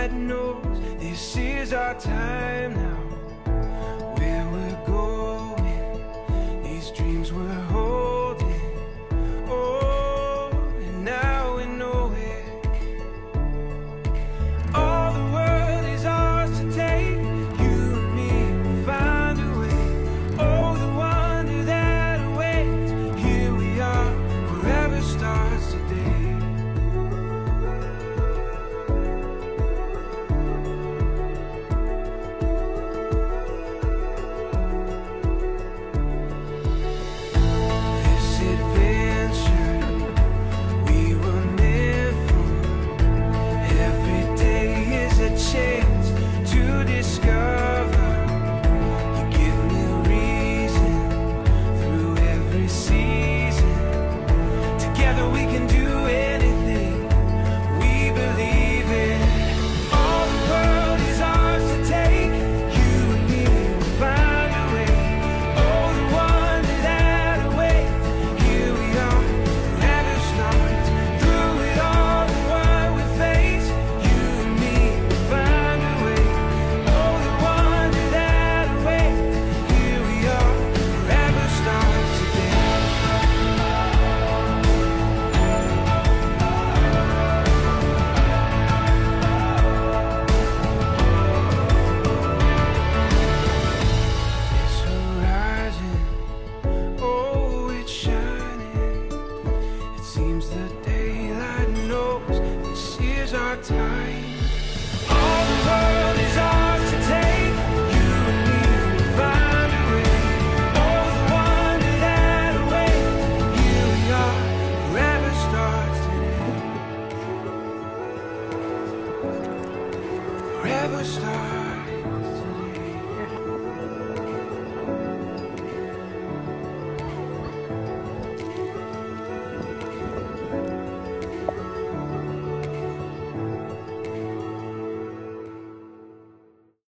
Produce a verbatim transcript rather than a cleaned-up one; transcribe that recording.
daylight knows this is our time now. Where we're going, these dreams we're holding, oh, and now we know it. All the world is ours to take. You and me will find a way. Oh, the wonder that awaits. Here we are, forever starts today. Seems the daylight knows this is our time. All the world is ours to take. You and me will find a way. Oh, the wonder that awaits. Here we are, forever starts today. Forever starts.